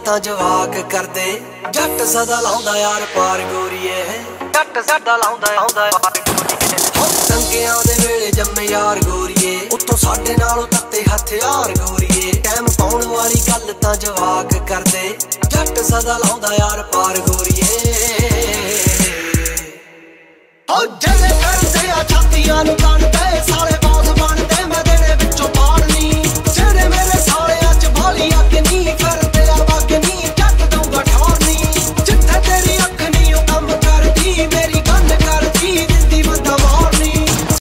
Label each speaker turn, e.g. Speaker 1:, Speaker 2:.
Speaker 1: ਤਾਂ ਜਵਾਕ ਕਰਦੇ। ਜੱਟ ਸਦਾ ਲਾਉਂਦਾ ਯਾਰ ਪਾਰ ਗੋਰੀਏ, ਜੱਟ ਸਦਾ ਲਾਉਂਦਾ ਆਉਂਦਾ ਯਾਰ ਗੋਰੀਏ। ਦੰਗਿਆਂ ਦੇ ਵੇਲੇ ਜੰਮੇ ਯਾਰ ਗੋਰੀਏ, ਉੱਤੋਂ ਸਾਡੇ ਨਾਲੋਂ ਤੱਤੇ ਹਥਿਆਰ ਗੋਰੀਏ। ਟਾਈਮ ਪਾਉਣ ਵਾਲੀ ਗੱਲ ਤਾਂ ਜਵਾਕ ਕਰਦੇ। ਜੱਟ ਸਦਾ ਲਾਉਂਦਾ ਯਾਰ ਪਾਰ ਗੋਰੀਏ।